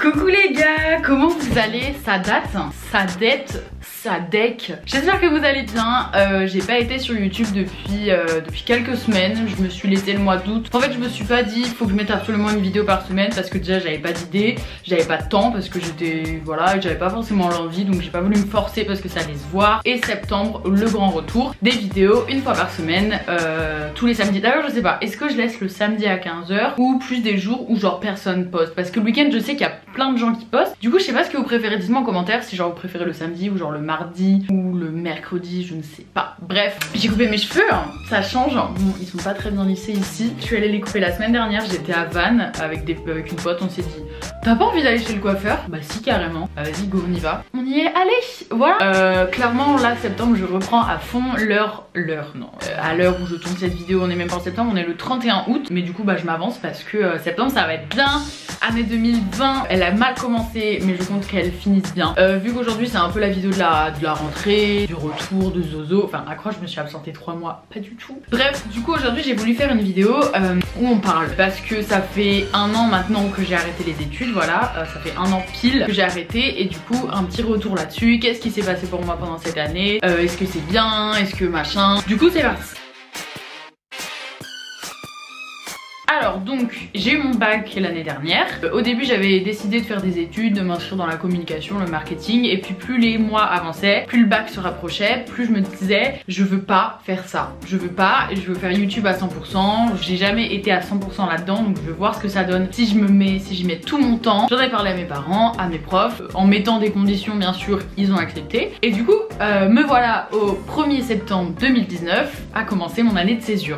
Coucou les gars, comment vous allez? Ça date, ça date, ça deck. J'espère que vous allez bien. J'ai pas été sur YouTube depuis quelques semaines. Je me suis laissé le mois d'août. En fait je me suis pas dit faut que je mette absolument une vidéo par semaine parce que déjà j'avais pas d'idée, j'avais pas de temps parce que j'étais voilà, j'avais pas forcément l'envie, donc j'ai pas voulu me forcer parce que ça allait se voir. Et septembre, le grand retour des vidéos une fois par semaine, tous les samedis. D'ailleurs je sais pas, est-ce que je laisse le samedi à 15 h ou plus des jours où genre personne poste? Parce que le week-end je sais qu'il y a plein de gens qui postent. Du coup je sais pas ce que vous préférez, dites-moi en commentaire si genre vous préférez le samedi ou genre le mardi ou le mercredi, je ne sais pas. Bref, j'ai coupé mes cheveux, hein. Ça change. Bon, ils sont pas très bien lissés ici. Je suis allée les couper la semaine dernière, j'étais à Vannes avec une pote, on s'est dit t'as pas envie d'aller chez le coiffeur? Bah si carrément, bah, vas-y go on y va. On y est, allez, voilà. Clairement là septembre je reprends à fond à l'heure où je tourne cette vidéo on est même pas en septembre, on est le 31 août. Mais du coup bah je m'avance parce que septembre ça va être bien. Année 2020, elle a mal commencé mais je compte qu'elle finisse bien. Vu qu'aujourd'hui c'est un peu la vidéo de la rentrée, du retour de Zozo. Enfin à croire je me suis absentée 3 mois, pas du tout. Bref, du coup aujourd'hui j'ai voulu faire une vidéo où on parle. Parce que ça fait 1 an maintenant que j'ai arrêté les études, voilà. Ça fait 1 an pile que j'ai arrêté et du coup un petit retour là-dessus. Qu'est-ce qui s'est passé pour moi pendant cette année? Est-ce que c'est bien? Est-ce que machin? Du coup c'est parti. Alors donc j'ai eu mon bac l'année dernière. Au début j'avais décidé de faire des études, de m'inscrire dans la communication, le marketing. Et puis plus les mois avançaient, plus le bac se rapprochait, plus je me disais je veux pas faire ça. Je veux pas, je veux faire YouTube à 100%. J'ai jamais été à 100% là-dedans, donc je veux voir ce que ça donne si j'y mets tout mon temps. J'en ai parlé à mes parents, à mes profs, en mettant des conditions bien sûr, ils ont accepté. Et du coup me voilà au 1er septembre 2019 à commencer mon année de césure.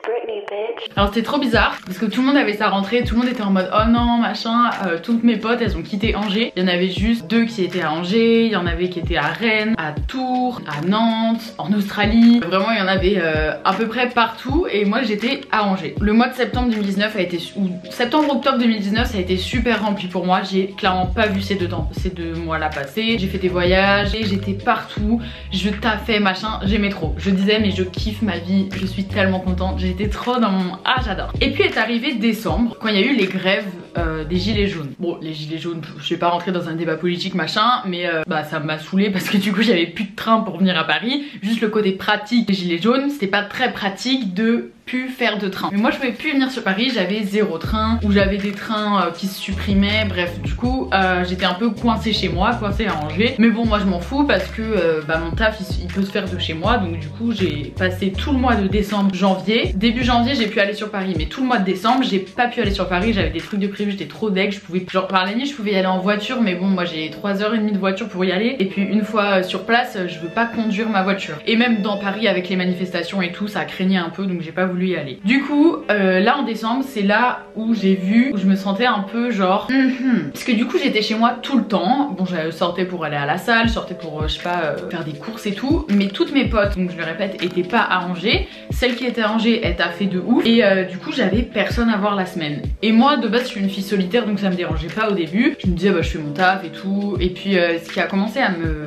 Alors c'était trop bizarre parce que tout le monde avait sa rentrée, tout le monde était en mode oh non machin. Toutes mes potes elles ont quitté Angers. Il y en avait juste 2 qui étaient à Angers, il y en avait qui étaient à Rennes, à Tours, à Nantes, en Australie. Vraiment il y en avait à peu près partout et moi j'étais à Angers. Le mois de septembre 2019 a été, ou septembre-octobre 2019 ça a été super rempli pour moi. J'ai clairement pas vu ces 2 mois là passer. J'ai fait des voyages et j'étais partout, je taffais machin, j'aimais trop. Je disais mais je kiffe ma vie, je suis tellement contente, j'étais trop dans mon ah j'adore. Et puis est arrivé décembre quand il y a eu les grèves des gilets jaunes. Bon les gilets jaunes, je vais pas rentrer dans un débat politique machin, mais bah ça m'a saoulé parce que du coup j'avais plus de train pour venir à Paris. Juste le côté pratique des gilets jaunes, c'était pas très pratique de faire de train. Mais moi je pouvais plus venir sur Paris, j'avais 0 train ou j'avais des trains qui se supprimaient. Bref du coup j'étais un peu coincée chez moi, coincée à Angers. Mais bon moi je m'en fous parce que bah, mon taf il peut se faire de chez moi. Donc du coup j'ai passé tout le mois de décembre, janvier. Début janvier j'ai pu aller sur Paris, mais tout le mois de décembre j'ai pas pu aller sur Paris. J'avais des trucs de prévu, j'étais trop deg. Je pouvais genre par la nuit je pouvais y aller en voiture, mais bon moi j'ai 3h30 de voiture pour y aller. Et puis une fois sur place je veux pas conduire ma voiture. Et même dans Paris avec les manifestations et tout ça craignait un peu, donc j'ai pas voulu y aller. Du coup là en décembre c'est là où j'ai vu, où je me sentais un peu genre parce que du coup j'étais chez moi tout le temps. Bon je sortais pour aller à la salle, je sortais pour je sais pas faire des courses et tout, mais toutes mes potes, donc je le répète, étaient pas à Angers. Celle qui était à Angers elle t'a fait de ouf et du coup j'avais personne à voir la semaine. Et moi de base je suis une fille solitaire donc ça me dérangeait pas au début. Je me disais bah je fais mon taf et tout. Et puis ce qui a commencé à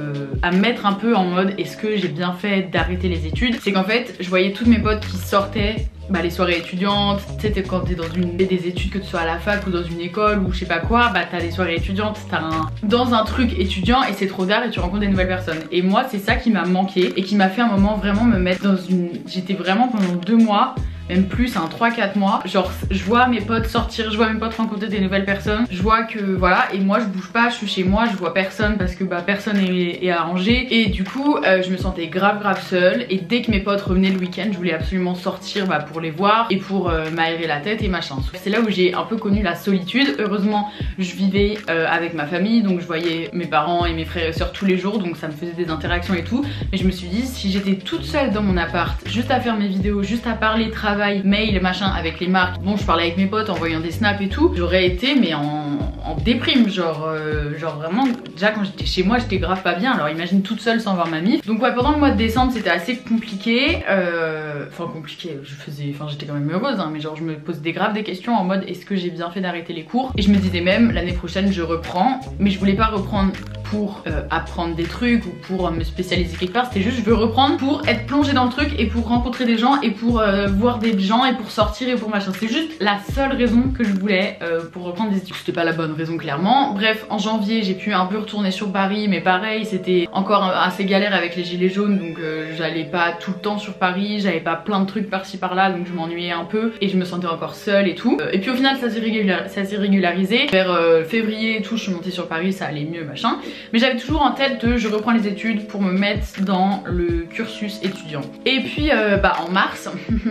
me mettre un peu en mode est-ce que j'ai bien fait d'arrêter les études, c'est qu'en fait je voyais toutes mes potes qui sortaient bah les soirées étudiantes, tu sais quand t'es dans des études, que tu sois à la fac ou dans une école ou je sais pas quoi, bah t'as les soirées étudiantes, dans un truc étudiant et c'est trop tard et tu rencontres des nouvelles personnes. Et moi c'est ça qui m'a manqué et qui m'a fait un moment vraiment me mettre dans une... J'étais vraiment pendant 2 mois, même plus, 3-4 mois, genre je vois mes potes sortir, je vois mes potes rencontrer des nouvelles personnes, je vois que voilà, et moi je bouge pas, je suis chez moi, je vois personne parce que bah personne est à Angers. Et du coup je me sentais grave seule et dès que mes potes revenaient le week-end je voulais absolument sortir bah, pour les voir et pour m'aérer la tête et machin. C'est là où j'ai un peu connu la solitude. Heureusement je vivais avec ma famille, donc je voyais mes parents et mes frères et soeurs tous les jours, donc ça me faisait des interactions et tout. Mais je me suis dit si j'étais toute seule dans mon appart, juste à faire mes vidéos, juste à parler travail, mail, machin avec les marques. Bon je parlais avec mes potes en voyant des snaps et tout, j'aurais été mais en déprime, genre vraiment déjà quand j'étais chez moi j'étais grave pas bien, alors imagine toute seule sans voir ma mif. Donc ouais pendant le mois de décembre c'était assez compliqué, enfin compliqué, j'étais quand même heureuse hein, mais genre je me posais des questions en mode est-ce que j'ai bien fait d'arrêter les cours. Et je me disais même l'année prochaine je reprends, mais je voulais pas reprendre pour apprendre des trucs ou pour me spécialiser quelque part, c'était juste je veux reprendre pour être plongée dans le truc et pour rencontrer des gens et pour voir des gens et pour sortir et pour machin. C'est juste la seule raison que je voulais pour reprendre des études. C'était pas la bonne raison clairement. Bref, en janvier j'ai pu un peu retourner sur Paris, mais pareil c'était encore assez galère avec les gilets jaunes, donc j'allais pas tout le temps sur Paris, j'avais pas plein de trucs par-ci par-là, donc je m'ennuyais un peu et je me sentais encore seule et tout. Et puis au final ça s'est régularisé. Vers février et tout, je suis montée sur Paris, ça allait mieux machin. Mais j'avais toujours en tête de je reprends les études pour me mettre dans le cursus étudiant. Et puis en mars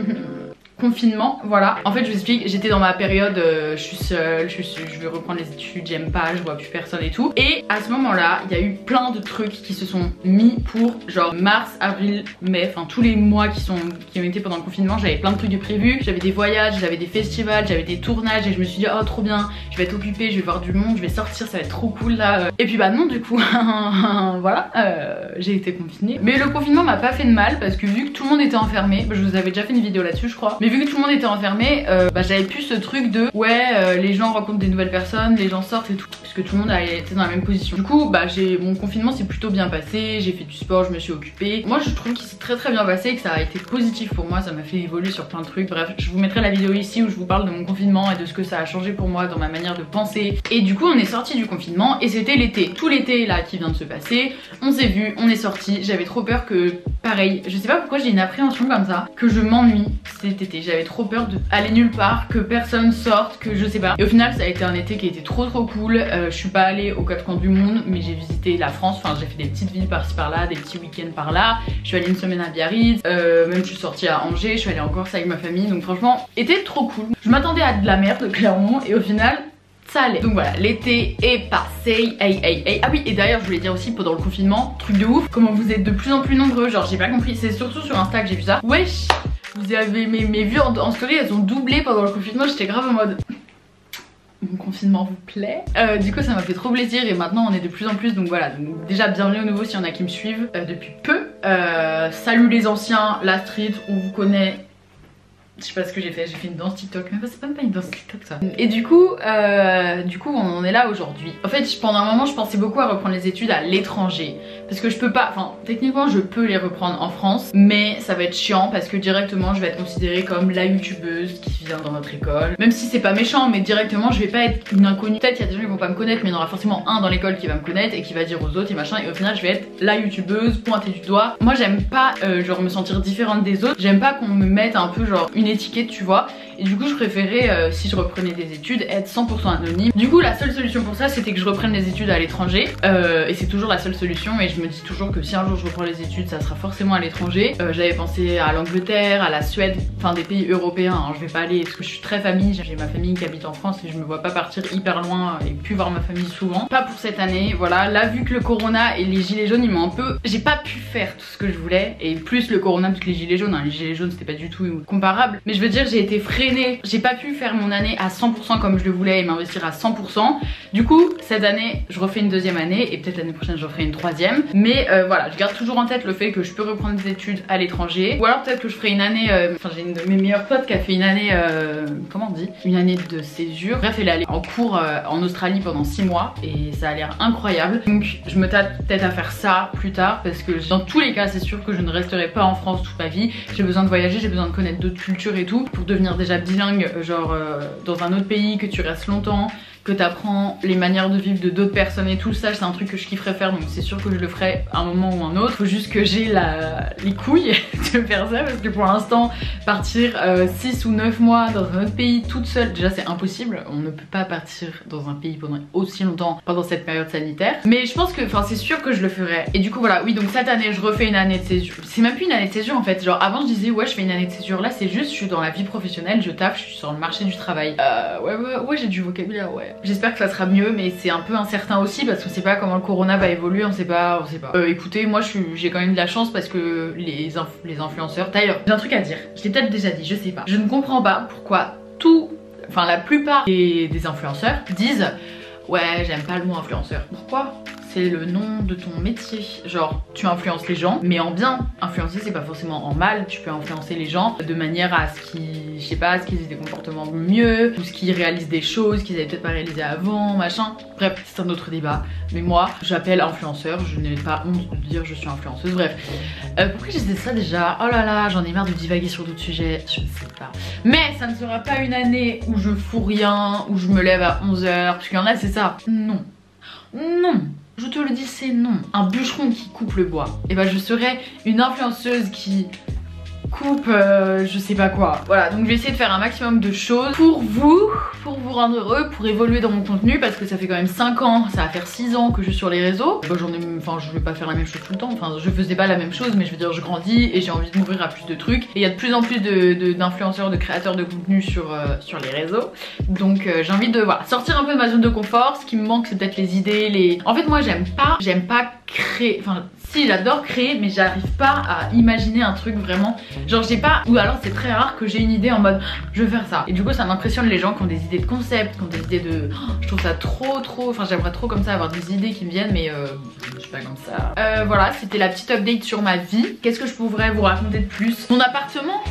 confinement, voilà. En fait je vous explique, j'étais dans ma période je suis seule, je vais reprendre les études, j'aime pas, je vois plus personne et tout. Et à ce moment là, il y a eu plein de trucs qui se sont mis pour genre mars, avril, mai, enfin tous les mois qui ont été pendant le confinement. J'avais plein de trucs de prévus, j'avais des voyages, j'avais des festivals, j'avais des tournages et je me suis dit oh trop bien, je vais être occupée, je vais voir du monde, je vais sortir, ça va être trop cool là. Et puis bah non du coup, voilà, j'ai été confinée. Mais le confinement m'a pas fait de mal parce que vu que tout le monde était enfermé, je vous avais déjà fait une vidéo là-dessus je crois, mais vu que tout le monde était enfermé, j'avais plus ce truc de ouais les gens rencontrent des nouvelles personnes, les gens sortent et tout, parce que tout le monde a été dans la même position. Du coup mon confinement s'est plutôt bien passé, j'ai fait du sport, je me suis occupée. Moi je trouve qu'il s'est très bien passé et que ça a été positif pour moi, ça m'a fait évoluer sur plein de trucs. Bref, je vous mettrai la vidéo ici où je vous parle de mon confinement et de ce que ça a changé pour moi dans ma manière de penser. Et du coup on est sorti du confinement et c'était l'été, tout l'été là qui vient de se passer, on s'est vu, on est sorti. J'avais trop peur que pareil, je sais pas pourquoi j'ai une appréhension comme ça, que je m'ennuie cet été. J'avais trop peur d'aller nulle part, que personne sorte, que je sais pas. Et au final ça a été un été qui a été trop cool. Je suis pas allée aux quatre coins du monde, mais j'ai visité la France, enfin j'ai fait des petites villes par-ci par-là, des petits week-ends par là. Je suis allée une semaine à Biarritz, même je suis sortie à Angers, je suis allée en Corse avec ma famille, donc franchement été trop cool. Je m'attendais à de la merde clairement et au final ça allait. Donc voilà, l'été est passé. Ah oui, et d'ailleurs je voulais dire aussi pendant le confinement, truc de ouf, comment vous êtes de plus en plus nombreux, genre j'ai pas compris, c'est surtout sur Insta que j'ai vu ça. Wesh, vous avez mes vues en story, elles ont doublé pendant le confinement, j'étais grave en mode mon confinement vous plaît. Du coup ça m'a fait trop plaisir et maintenant on est de plus en plus, donc voilà. Donc déjà bienvenue au nouveau s'il y en a qui me suivent depuis peu. Salut les anciens, la street, on vous connaît. Je sais pas ce que j'ai fait une danse TikTok, mais c'est même pas une danse TikTok ça. Et du coup on en est là aujourd'hui. En fait pendant un moment je pensais beaucoup à reprendre les études à l'étranger, parce que je peux pas, enfin techniquement je peux les reprendre en France, mais ça va être chiant parce que directement je vais être considérée comme la youtubeuse qui vient dans notre école. Même si c'est pas méchant, mais directement je vais pas être une inconnue. Peut-être qu'il y a des gens qui vont pas me connaître, mais il y en aura forcément un dans l'école qui va me connaître et qui va dire aux autres et machin, et au final je vais être la youtubeuse pointée du doigt. Moi j'aime pas genre me sentir différente des autres, j'aime pas qu'on me mette un peu genre une étiquette tu vois, et du coup je préférais si je reprenais des études être 100% anonyme. Du coup la seule solution pour ça c'était que je reprenne les études à l'étranger, et c'est toujours la seule solution, et je me dis toujours que si un jour je reprends les études ça sera forcément à l'étranger. J'avais pensé à l'Angleterre, à la Suède, enfin des pays européens, hein. Je vais pas aller parce que je suis très famille, j'ai ma famille qui habite en France et je me vois pas partir hyper loin et plus voir ma famille souvent. Pas pour cette année, voilà. Là vu que le corona et les gilets jaunes ils m'ont un peu, j'ai pas pu faire tout ce que je voulais, et plus le corona plus que les gilets jaunes, hein. Les gilets jaunes c'était pas du tout comparable, mais je veux dire j'ai été freinée, j'ai pas pu faire mon année à 100% comme je le voulais et m'investir à 100%. Du coup cette année je refais une deuxième année et peut-être l'année prochaine je referai une troisième, mais voilà, je garde toujours en tête le fait que je peux reprendre des études à l'étranger, ou alors peut-être que je ferai une année, enfin j'ai une de mes meilleures potes qui a fait une année, comment on dit, une année de césure. Bref elle est allée en cours en Australie pendant 6 mois et ça a l'air incroyable, donc je me tâte peut-être à faire ça plus tard, parce que dans tous les cas c'est sûr que je ne resterai pas en France toute ma vie. J'ai besoin de voyager, j'ai besoin de connaître d'autres cultures et tout pour devenir déjà bilingue, genre dans un autre pays, que tu restes longtemps, que t'apprends les manières de vivre de d'autres personnes et tout ça, c'est un truc que je kifferais faire, donc c'est sûr que je le ferai à un moment ou un autre. Faut juste que j'ai les couilles de faire ça, parce que pour l'instant partir 6 ou 9 mois dans un autre pays toute seule, déjà c'est impossible, on ne peut pas partir dans un pays pendant aussi longtemps pendant cette période sanitaire, mais je pense que, enfin c'est sûr que je le ferai. Et du coup voilà, oui, donc cette année je refais une année de césure, c'est même plus une année de césure en fait, genre avant je disais ouais je fais une année de césure, là c'est juste je suis dans la vie professionnelle, je taffe, je suis sur le marché du travail. Ouais j'ai du vocabulaire, ouais. J'espère que ça sera mieux, mais c'est un peu incertain aussi parce qu'on sait pas comment le corona va évoluer, on sait pas. Écoutez, moi j'ai quand même de la chance parce que les influenceurs, d'ailleurs j'ai un truc à dire, je l'ai peut-être déjà dit, je sais pas, je ne comprends pas pourquoi la plupart des influenceurs disent ouais j'aime pas le mot influenceur. Pourquoi? c'est le nom de ton métier. Genre tu influences les gens, mais en bien. Influencer c'est pas forcément en mal, tu peux influencer les gens de manière à ce qu'ils, je sais pas, ce qu'ils aient des comportements mieux, ou ce qu'ils réalisent des choses qu'ils avaient peut-être pas réalisées avant, machin. Bref, c'est un autre débat. Mais moi, j'appelle influenceur, je n'ai pas honte de dire je suis influenceuse, bref. Pourquoi j'ai dit ça déjà? Oh là là, j'en ai marre de divaguer sur d'autres sujets, je ne sais pas. Mais ça ne sera pas une année où je fous rien, où je me lève à 11 h, parce qu'il y en a c'est ça. Non. Non. Je te le dis, c'est non. Un bûcheron qui coupe le bois, et ben je serai une influenceuse qui coupe je sais pas quoi. Voilà, donc je vais essayer de faire un maximum de choses pour vous rendre heureux, pour évoluer dans mon contenu, parce que ça fait quand même 5 ans, ça va faire 6 ans que je suis sur les réseaux. Bah, je vais pas faire la même chose tout le temps, enfin je faisais pas la même chose, mais je veux dire je grandis et j'ai envie de m'ouvrir à plus de trucs. Et il y a de plus en plus d'influenceurs, de créateurs de contenu sur les réseaux. Donc j'ai envie de voilà, sortir un peu de ma zone de confort. Ce qui me manque c'est peut-être les idées, En fait moi j'aime pas créer, enfin si j'adore créer, mais j'arrive pas à imaginer un truc vraiment. Genre j'ai pas, ou alors c'est très rare que j'ai une idée en mode je veux faire ça. Et du coup ça m'impressionne les gens qui ont des idées de concept, qui ont des idées de... je trouve ça trop, enfin j'aimerais trop comme ça avoir des idées qui me viennent, mais je suis pas comme ça. Voilà, c'était la petite update sur ma vie. Qu'est-ce que je pourrais vous raconter de plus? Mon appartement.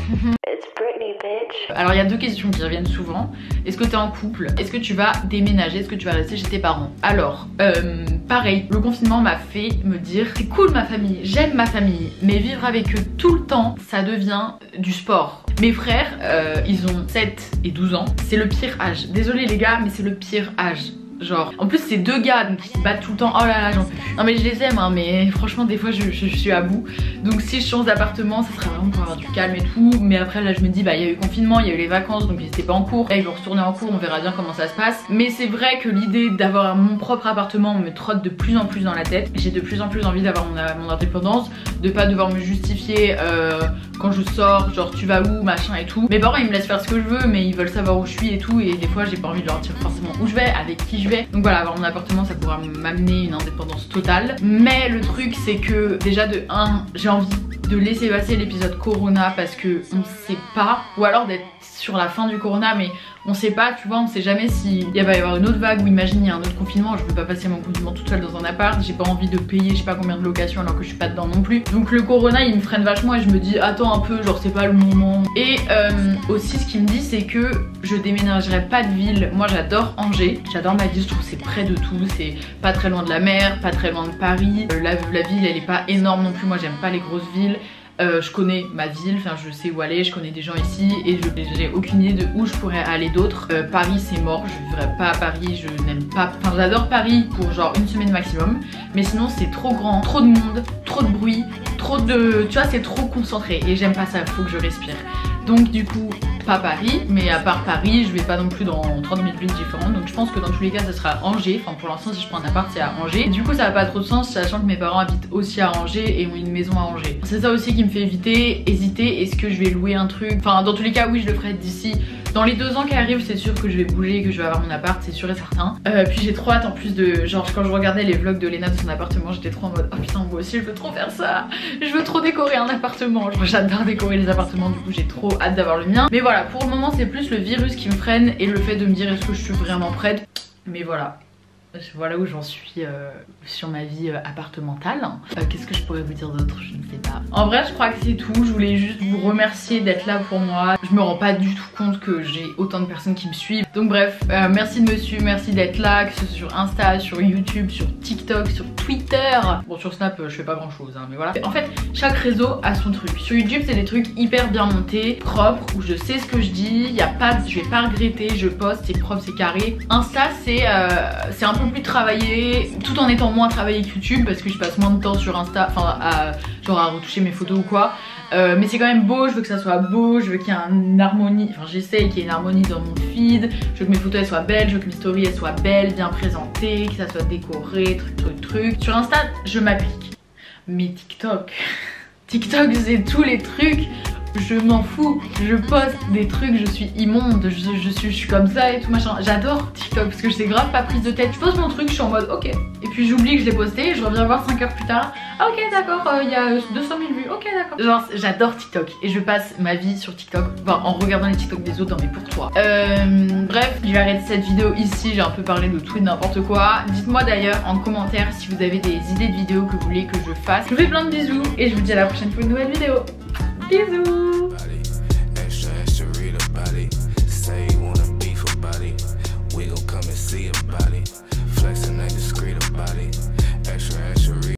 Alors il y a deux questions qui reviennent souvent. Est-ce que t'es en couple? Est-ce que tu vas déménager? Est-ce que tu vas rester chez tes parents? Alors, pareil, le confinement m'a fait me dire c'est cool ma famille, j'aime ma famille, mais vivre avec eux tout le temps, ça devient du sport. Mes frères, ils ont 7 et 12 ans, c'est le pire âge. Désolée les gars, mais c'est le pire âge. Genre, en plus c'est deux gars donc ils se battent tout le temps. Oh là là, j'en peux plus. Non mais je les aime hein, mais franchement des fois je suis à bout. Donc si je change d'appartement, ça sera vraiment pour avoir du calme et tout. Mais après là je me dis bah il y a eu confinement, il y a eu les vacances, donc ils étaient pas en cours. Là ils vont retourner en cours, on verra bien comment ça se passe. Mais c'est vrai que l'idée d'avoir mon propre appartement me trotte de plus en plus dans la tête. J'ai de plus en plus envie d'avoir mon indépendance, de pas devoir me justifier quand je sors, genre tu vas où, machin et tout. Mes parents ils me laissent faire ce que je veux, mais ils veulent savoir où je suis et tout. Et des fois j'ai pas envie de leur dire forcément où je vais, avec qui je vais. Donc voilà, avoir mon appartement ça pourra m'amener une indépendance totale. Mais le truc c'est que déjà de 1, j'ai envie de laisser passer l'épisode Corona parce que on sait pas, ou alors d'être sur la fin du Corona, mais on sait pas, tu vois, on sait jamais s'il va y avoir une autre vague ou imagine il y a un autre confinement. Je peux pas passer mon confinement toute seule dans un appart, j'ai pas envie de payer je sais pas combien de location alors que je suis pas dedans non plus. Donc le Corona il me freine vachement et je me dis attends un peu, genre c'est pas le moment. Et aussi ce qu'il me dit c'est que je déménagerai pas de ville. Moi j'adore Angers, j'adore ma ville, je trouve c'est près de tout, c'est pas très loin de la mer, pas très loin de Paris. La ville elle est pas énorme non plus, moi j'aime pas les grosses villes. Je connais ma ville, enfin je sais où aller, je connais des gens ici et j'ai aucune idée de où je pourrais aller d'autre. Paris c'est mort, je vivrai pas à Paris, je n'aime pas, enfin j'adore Paris pour genre une semaine maximum, mais sinon c'est trop grand, trop de monde, trop de bruit, trop de... tu vois c'est trop concentré et j'aime pas ça, il faut que je respire. Donc du coup pas Paris, mais à part Paris je vais pas non plus dans 30 000 villes différentes, donc je pense que dans tous les cas ça sera Angers. Enfin pour l'instant si je prends un appart c'est à Angers et du coup ça n'a pas trop de sens sachant que mes parents habitent aussi à Angers et ont une maison à Angers. C'est ça aussi qui me fait hésiter, est-ce que je vais louer un truc? Enfin dans tous les cas oui je le ferai d'ici. Dans les 2 ans qui arrivent c'est sûr que je vais bouger, que je vais avoir mon appart, c'est sûr et certain. Puis j'ai trop hâte en plus de... genre quand je regardais les vlogs de Léna de son appartement j'étais trop en mode oh putain moi aussi je veux trop faire ça. Je veux trop décorer un appartement, j'adore décorer les appartements, du coup j'ai trop hâte d'avoir le mien. Mais voilà, pour le moment c'est plus le virus qui me freine et le fait de me dire est-ce que je suis vraiment prête. Mais voilà. Voilà où j'en suis sur ma vie appartementale. Qu'est-ce que je pourrais vous dire d'autre? Je ne sais pas. En vrai je crois que c'est tout. Je voulais juste vous remercier d'être là pour moi. Je me rends pas du tout compte que j'ai autant de personnes qui me suivent. Donc bref, merci de me suivre, merci d'être là, que ce soit sur Insta, sur YouTube, sur TikTok, sur Twitter. Bon sur Snap je fais pas grand chose hein, mais voilà. En fait chaque réseau a son truc. Sur YouTube c'est des trucs hyper bien montés, propres, où je sais ce que je dis, y a pas, je vais pas regretter, je poste, c'est propre, c'est carré. Insta c'est un peu plus travaillé tout en étant moins travaillé que YouTube parce que je passe moins de temps sur Insta, enfin genre à retoucher mes photos ou quoi. Mais c'est quand même beau, je veux que ça soit beau, je veux qu'il y ait une harmonie, enfin j'essaye qu'il y ait une harmonie dans mon feed, je veux que mes photos elles soient belles, je veux que mes stories elles soient belles, bien présentées, que ça soit décoré, truc. Sur Insta je m'applique. Mais TikTok, TikTok c'est tous les trucs je m'en fous, je poste des trucs, je suis immonde, je suis comme ça et tout machin. J'adore TikTok parce que c'est grave pas prise de tête. Je poste mon truc, je suis en mode ok. Et puis j'oublie que je l'ai posté et je reviens voir 5 heures plus tard. Ah ok d'accord, il y a 200 000 vues, ok d'accord. Genre j'adore TikTok et je passe ma vie sur TikTok, enfin en regardant les TikTok des autres, non mais pour toi. Bref, je vais arrêter cette vidéo ici, j'ai un peu parlé de tout et n'importe quoi. Dites-moi d'ailleurs en commentaire si vous avez des idées de vidéos que vous voulez que je fasse. Je vous fais plein de bisous et je vous dis à la prochaine pour une nouvelle vidéo. Bisous.